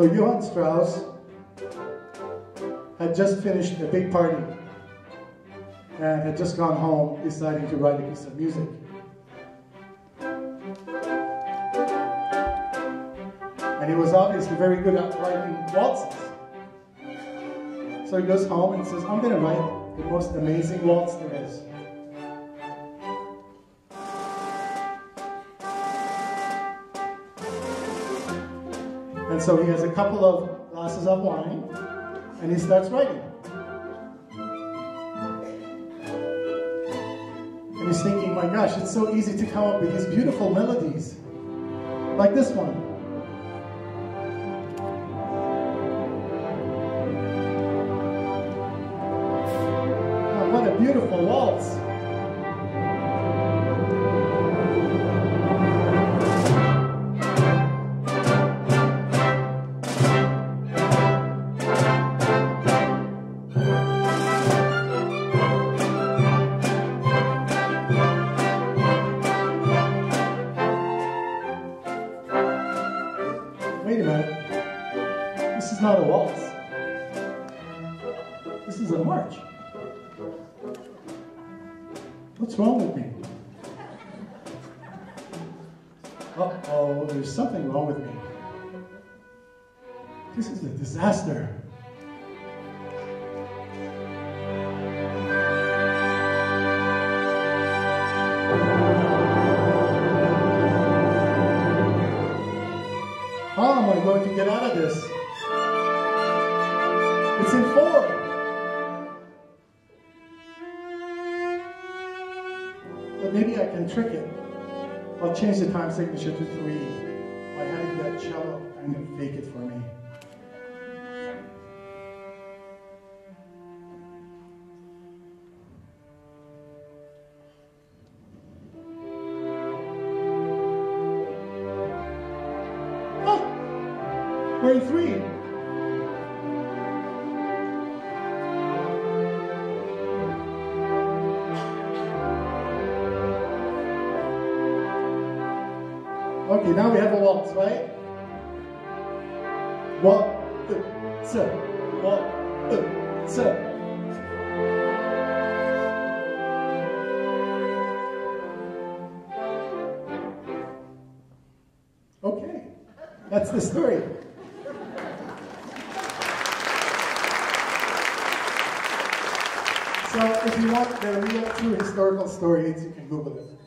So Johann Strauss had just finished a big party and had just gone home deciding to write a piece of music. And he was obviously very good at writing waltzes. So he goes home and says, I'm going to write the most amazing waltz there is. And so he has a couple of glasses of wine, and he starts writing. And he's thinking, my gosh, it's so easy to come up with these beautiful melodies, like this one. Oh, what a beautiful waltz. Wait a minute, this is not a waltz. This is a march. What's wrong with me? Uh-oh, there's something wrong with me. This is a disaster. How am I going to get out of this? It's in 4. But maybe I can trick it. I'll change the time signature to 3 by having that cello kind of fake it for me. We're in 3. Okay, now we have a waltz, right? 1, 2, 3, 1, 2, 3. Okay, that's the story. So if you want the real true historical stories, you can Google it.